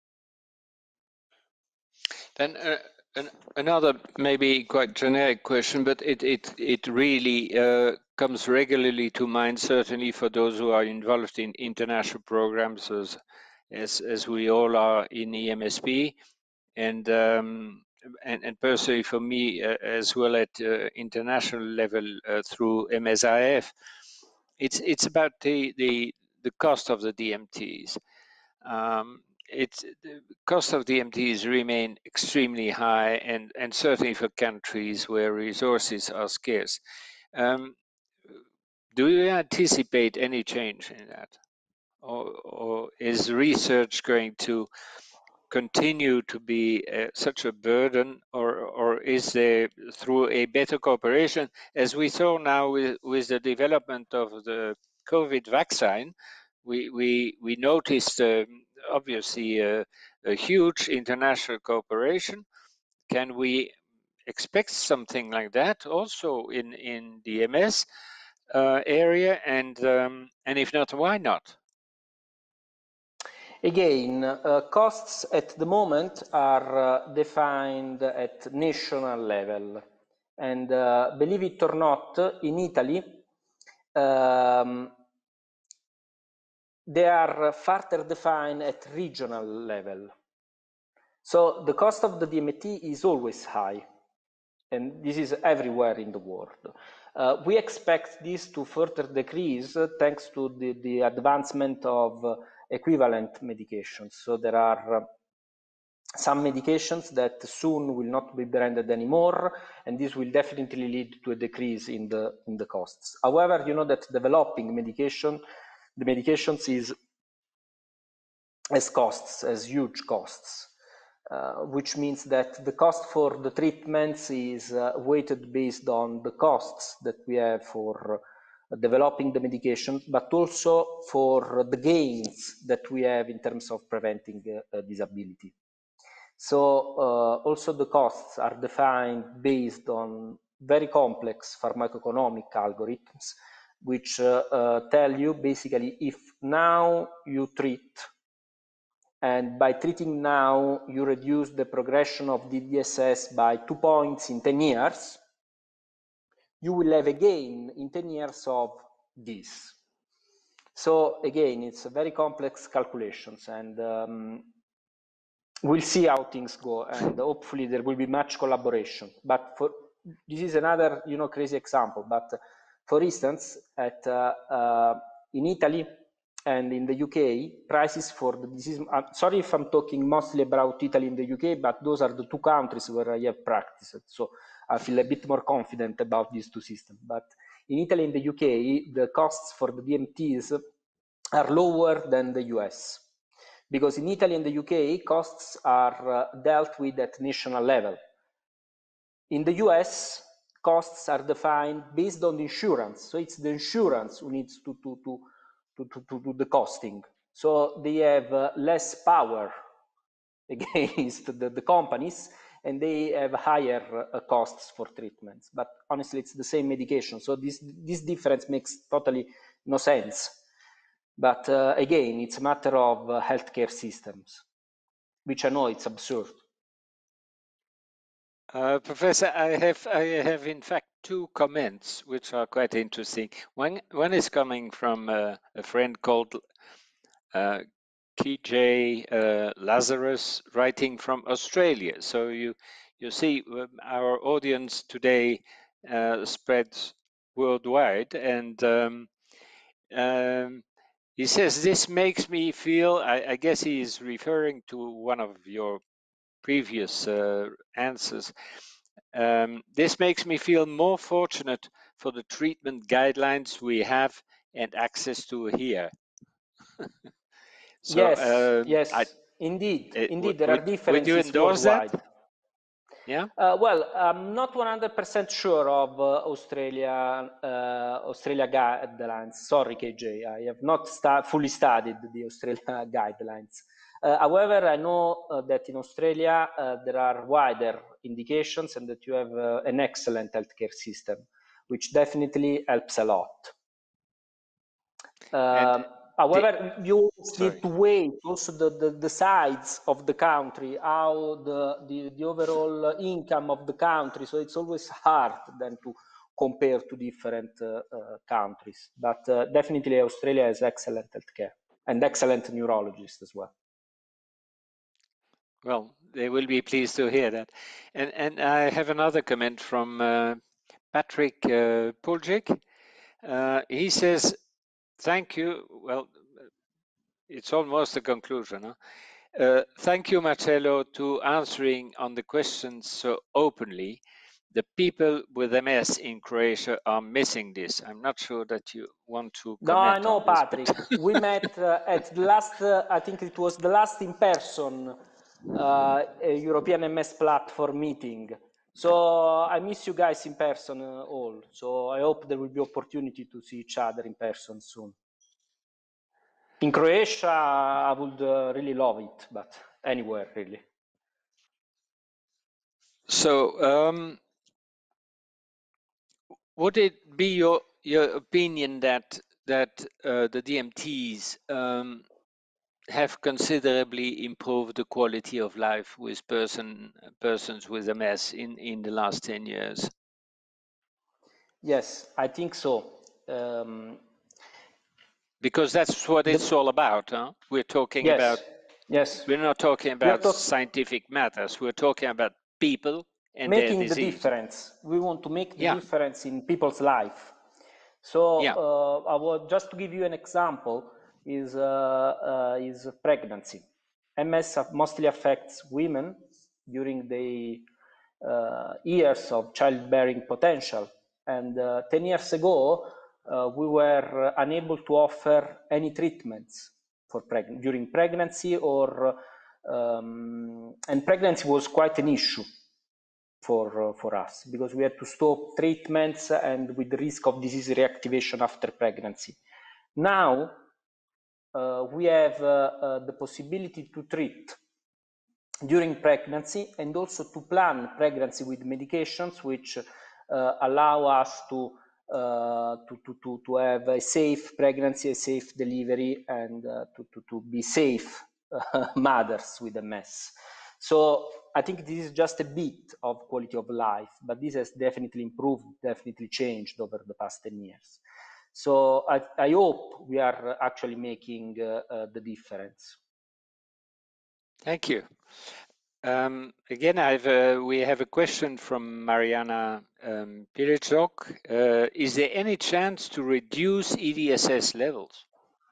Then uh, an, another maybe quite generic question, but it it it really uh, comes regularly to mind, certainly for those who are involved in international programs, as as, as we all are in E M S P, and um, and, and personally for me uh, as well at uh, international level uh, through M S I F, it's it's about the the the cost of the D M Ts. Um, it's the cost of D M Ts remain extremely high, and and certainly for countries where resources are scarce. Um, do you anticipate any change in that, or, or is research going to continue to be uh, such a burden, or or is there, through a better cooperation, as we saw now with with the development of the COVID vaccine, we we we noticed um, obviously uh, a huge international cooperation. Can we expect something like that also in in the M S uh, area, and um, and if not, why not? Again, uh, costs at the moment are uh, defined at national level. And uh, believe it or not, in Italy, um, they are further defined at regional level. So the cost of the D M T is always high, and this is everywhere in the world. Uh, we expect this to further decrease uh, thanks to the, the advancement of uh, equivalent medications. So there are uh, some medications that soon will not be branded anymore, and this will definitely lead to a decrease in the in the costs. However, you know that developing medication, the medications is as costs, as huge costs, uh, which means that the cost for the treatments is uh, weighted based on the costs that we have for uh, developing the medication, but also for the gains that we have in terms of preventing uh, uh, disability. So uh, also the costs are defined based on very complex pharmacoeconomic algorithms, which uh, uh, tell you basically if now you treat, and by treating now you reduce the progression of D D S S by two points in ten years, you will have a gain in ten years of this. So again, it's a very complex calculations, and um, we'll see how things go, and hopefully there will be much collaboration. But for this is another, you know, crazy example. But for instance, at uh, uh, in Italy and in the U K, prices for the disease. I'm sorry if I'm talking mostly about Italy and the U K, but those are the two countries where I have practiced, so I feel a bit more confident about these two systems. But in Italy and the U K, the costs for the D M Ts are lower than the U S. Because in Italy and the U K, costs are uh, dealt with at national level. In the U S, costs are defined based on the insurance. So it's the insurance who needs to, to, to, to, to, to do the costing. So they have uh, less power against the, the companies, and they have higher uh, costs for treatments. But honestly, it's the same medication. So this, this difference makes totally no sense. But uh, again, it's a matter of uh, healthcare systems, which I know it's absurd. Uh, Professor, I have, I have in fact two comments which are quite interesting. One, one is coming from uh, a friend called uh, K J uh, Lazarus, writing from Australia. So you, you see, um, our audience today uh, spreads worldwide, and um, um, he says this makes me feel. I, I guess he is referring to one of your previous uh, answers. Um, this makes me feel more fortunate for the treatment guidelines we have and access to here. So, Yes, um, yes, I, indeed, it, indeed, there would, are would you differences endorse that? worldwide. Yeah. Uh, well, I'm not one hundred percent sure of uh, Australia uh, Australia guidelines. Sorry, K J, I have not stu fully studied the Australia guidelines. Uh, however, I know uh, that in Australia uh, there are wider indications and that you have uh, an excellent healthcare system, which definitely helps a lot. Uh, however, the, you sorry. need to weigh also the, the, the sides of the country, how the, the, the overall income of the country. So it's always hard then to compare to different uh, uh, countries. But uh, definitely Australia has excellent healthcare and excellent neurologists as well. Well, they will be pleased to hear that. And, and I have another comment from uh, Patrick uh, Puljic. Uh, he says, thank you. Well, it's almost a conclusion. Huh? Uh, thank you, Marcello, to answering on the questions so openly. The people with M S in Croatia are missing this. I'm not sure that you want to No, comment I know, on this, Patrick. but We met uh, at the last, uh, I think it was the last in-person uh, European M S platform meeting. So I miss you guys in person uh, all. So I hope there will be opportunity to see each other in person soon. In Croatia, I would uh, really love it, but anywhere really. So, um, would it be your your opinion that that uh, the D M Ts um, have considerably improved the quality of life with person persons with M S in in the last ten years? Yes, I think so. Um, because that's what the, it's all about. Huh? We're talking yes, about. yes. We're not talking We are about talk scientific matters. We're talking about people and their making the disease. difference. We want to make the Yeah. difference in people's life. So yeah. uh, I will just to give you an example is uh, uh, is pregnancy. M S mostly affects women during the uh, years of childbearing potential. And uh, ten years ago, uh, we were unable to offer any treatments for preg during pregnancy, or um, and pregnancy was quite an issue for uh, for us because we had to stop treatments and with the risk of disease reactivation after pregnancy. Now uh, we have uh, uh, the possibility to treat during pregnancy and also to plan pregnancy with medications which uh, allow us to, uh, to, to, to, to have a safe pregnancy, a safe delivery, and uh, to, to, to be safe uh, mothers with M S. So I think this is just a bit of quality of life, but this has definitely improved, definitely changed over the past ten years. So I, I hope we are actually making uh, uh, the difference. Thank you. Um, again, I've, uh, we have a question from Mariana um, Piricok. Uh, is there any chance to reduce E D S S levels?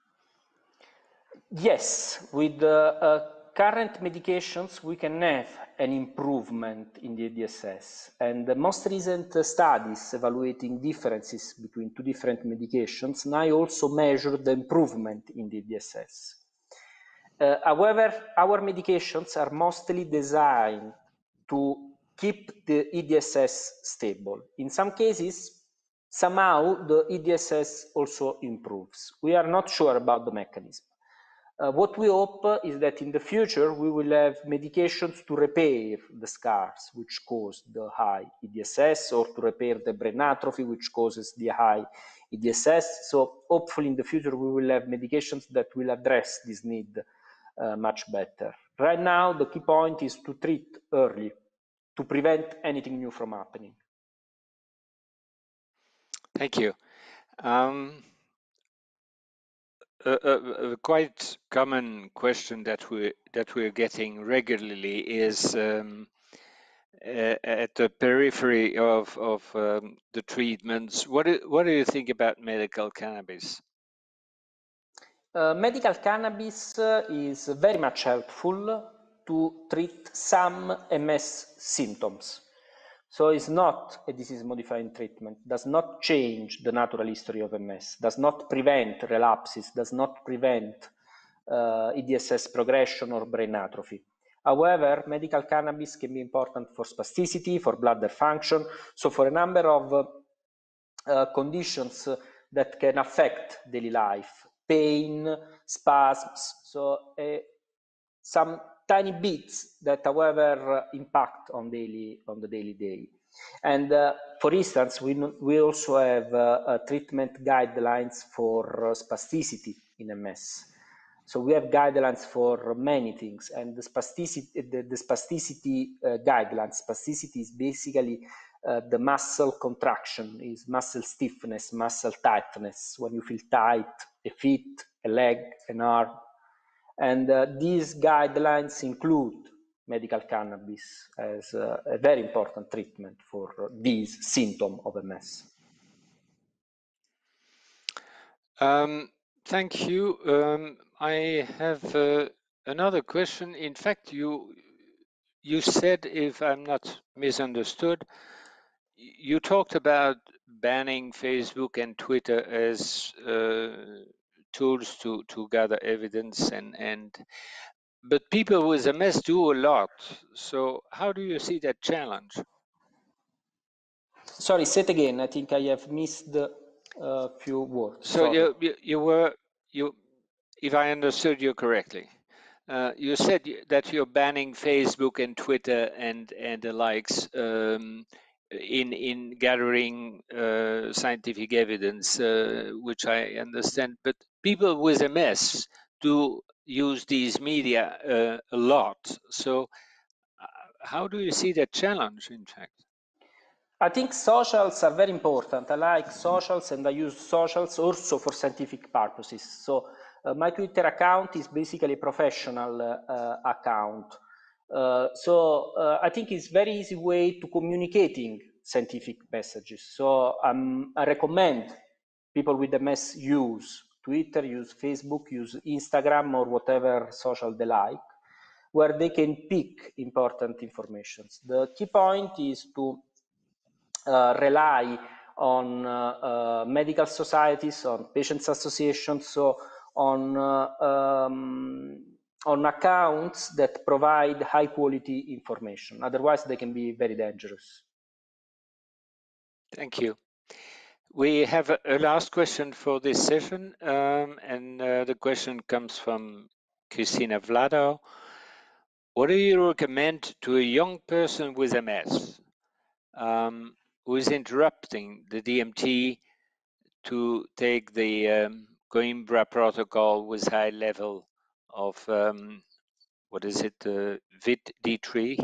Yes, with the uh, current medications, we can have an improvement in the E D S S. And the most recent uh, studies evaluating differences between two different medications now also measure the improvement in the E D S S. Uh, however, our medications are mostly designed to keep the E D S S stable. In some cases, somehow the E D S S also improves. We are not sure about the mechanism. Uh, what we hope is that in the future we will have medications to repair the scars which cause the high E D S S, or to repair the brain atrophy which causes the high E D S S. So hopefully in the future we will have medications that will address this need uh, much better. Right now the key point is to treat early, to prevent anything new from happening. Thank you. Um, a, a, a quite common question that we that we're getting regularly is um, uh, at the periphery of of um, the treatments. What do, what do you think about medical cannabis? Uh, medical cannabis uh, is very much helpful to treat some M S symptoms. So it's not a disease-modifying treatment, does not change the natural history of M S, does not prevent relapses, does not prevent uh, E D S S progression or brain atrophy. However, medical cannabis can be important for spasticity, for bladder function, so for a number of uh, uh, conditions that can affect daily life, pain, spasms, so uh, some tiny bits that, however, uh, impact on daily on the daily day. And uh, for instance, we we also have uh, uh, treatment guidelines for uh, spasticity in M S. So we have guidelines for many things, and the spasticity the, the spasticity uh, guidelines. Spasticity is basically uh, the muscle contraction, is muscle stiffness, muscle tightness, when you feel tight, a feet, a leg, an arm. And uh, these guidelines include medical cannabis as uh, a very important treatment for this symptom of M S. Um, thank you. Um, I have uh, another question. In fact, you you said, if I'm not misunderstood, you talked about banning Facebook and Twitter as uh, tools to to gather evidence, and and but people with M S do a lot. So how do you see that challenge? Sorry, say it again. I think I have missed a uh, few words. So Sorry. you, you you were you, if I understood you correctly, uh, you said that you're banning Facebook and Twitter and and the likes um, in in gathering uh, scientific evidence, uh, which I understand. But people with M S do use these media uh, a lot. So uh, how do you see that challenge, in fact? I think socials are very important. I like socials, and I use socials also for scientific purposes. So uh, my Twitter account is basically a professional uh, account. Uh, so uh, I think it's very easy way to communicating scientific messages. So um, I recommend people with M S use Twitter, use Facebook, use Instagram, or whatever social they like, where they can pick important information. The key point is to uh, rely on uh, uh, medical societies, on patients associations, so on uh, um, on accounts that provide high quality information. Otherwise, they can be very dangerous. Thank you. We have a, a last question for this session, um, and uh, the question comes from Christina Vlado. What do you recommend to a young person with M S um, who is interrupting the D M T to take the um, Coimbra protocol with high level of, um, what is it, uh, V I T D three?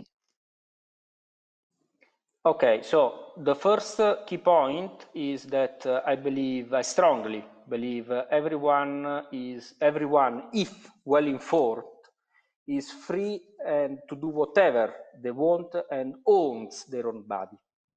Okay, so the first uh, key point is that uh, I believe, I strongly believe uh, everyone is, everyone, if well informed, is free and to do whatever they want and owns their own body.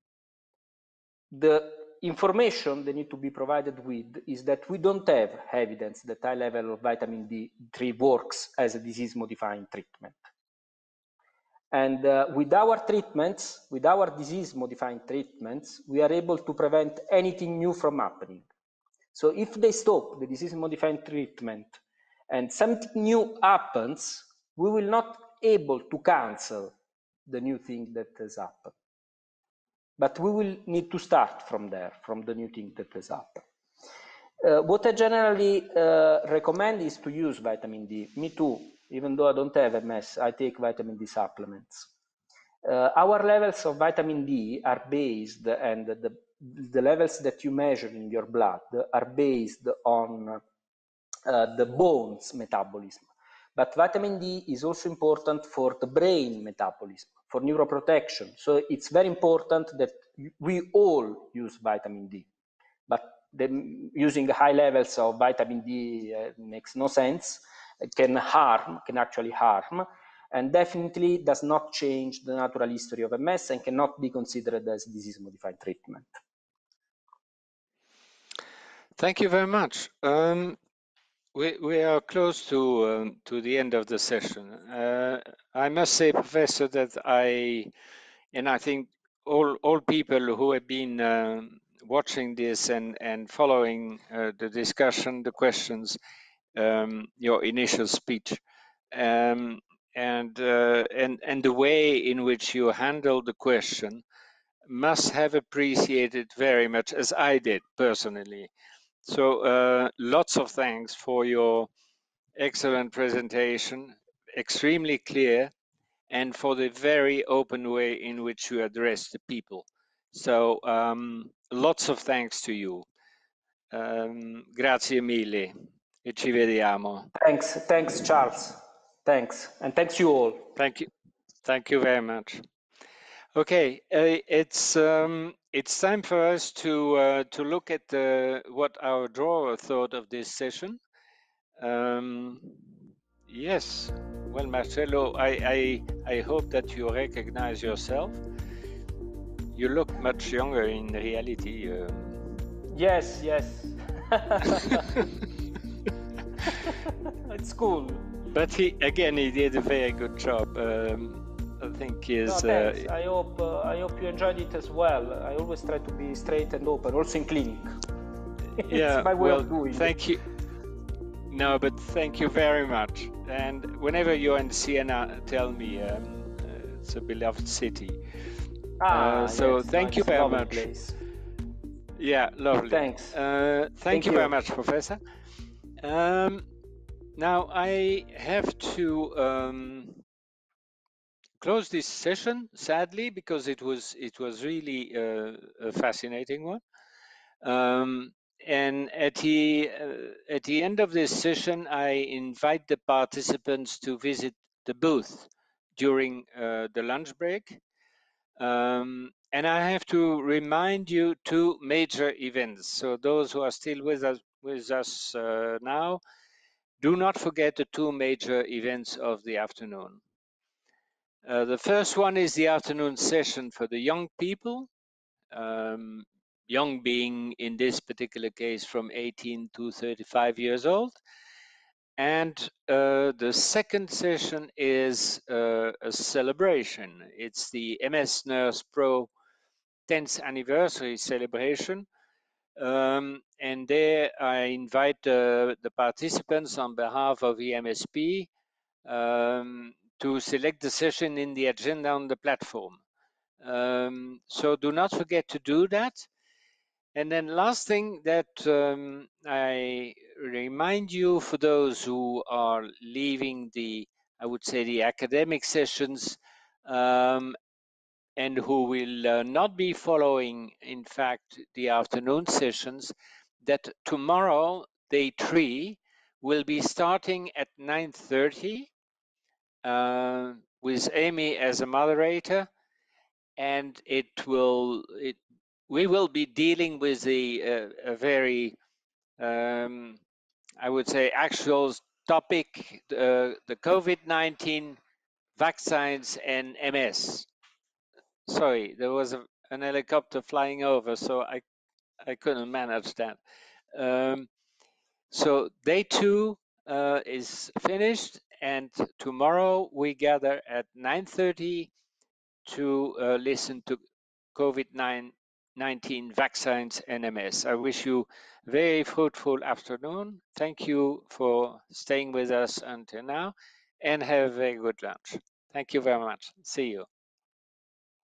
The information they need to be provided with is that we don't have evidence that high level of vitamin D three works as a disease-modifying treatment. And uh, with our treatments, with our disease-modifying treatments, we are able to prevent anything new from happening. So if they stop the disease-modifying treatment and something new happens, we will not able to cancel the new thing that has happened. But we will need to start from there, from the new thing that has happened. Uh, what I generally uh, recommend is to use vitamin D. Me too. Even though I don't have M S, I take vitamin D supplements. Uh, our levels of vitamin D are based, and the, the levels that you measure in your blood are based on uh, the bone's metabolism. But vitamin D is also important for the brain metabolism, for neuroprotection. So it's very important that we all use vitamin D. But the, using high levels of vitamin D uh, makes no sense. It can harm, can actually harm, and definitely does not change the natural history of M S and cannot be considered as disease-modifying treatment. Thank you very much. Um, we, we are close to um, to the end of the session. Uh, I must say, Professor, that I, and I think all all people who have been um, watching this and and following uh, the discussion, the questions, um, your initial speech, um, and uh, and and the way in which you handle the question must have appreciated very much, as I did personally. So uh, lots of thanks for your excellent presentation, extremely clear, and for the very open way in which you address the people. So um, lots of thanks to you. Um, grazie mille e ci vediamo. Thanks, thanks, Charles. Thanks, and thanks you all. Thank you, thank you very much. Okay, uh, it's um, it's time for us to uh, to look at uh, what our drawer thought of this session. Um, yes, well, Marcello, I, I I hope that you recognize yourself. You look much younger in reality. Um... Yes, yes. It's cool. But he again, he did a very good job. Um, I think his. No, thanks. Uh, I hope uh, I hope you enjoyed it as well. I always try to be straight and open, also in clinic. It's yeah, my way well, of doing thank it. you. No, but thank you very much. And whenever you're in Siena, tell me. Um, uh, it's a beloved city. Ah, uh, so yes, thank no, you it's a very lovely much. Place. Yeah, lovely. Thanks. Uh, thank, thank you, you very much, Professor. Um, now I have to um, close this session, sadly, because it was it was really uh, a fascinating one. Um, and at the uh, at the end of this session, I invite the participants to visit the booth during uh, the lunch break. Um, and I have to remind you two major events. So those who are still with us with us uh, now, do not forget the two major events of the afternoon. Uh, the first one is the afternoon session for the young people, um, young being in this particular case from eighteen to thirty-five years old. And uh, the second session is uh, a celebration. It's the M S Nurse Pro tenth anniversary celebration. Um, and there I invite uh, the participants on behalf of E M S P um, to select the session in the agenda on the platform. Um, so do not forget to do that. And then last thing that um, I remind you, for those who are leaving the, I would say the academic sessions, um, and who will uh, not be following, in fact, the afternoon sessions, that tomorrow, day three, will be starting at nine thirty uh, with Amy as a moderator, and it will, it, we will be dealing with a, a, a very, um, I would say, actual topic, uh, the COVID nineteen vaccines and M S. Sorry, there was a, an helicopter flying over, so I, I couldn't manage that. Um, so day two uh, is finished, and tomorrow we gather at nine thirty to uh, listen to COVID nineteen vaccines and M S. I wish you a very fruitful afternoon. Thank you for staying with us until now, and have a very good lunch. Thank you very much. See you.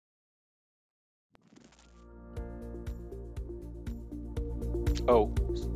Oh.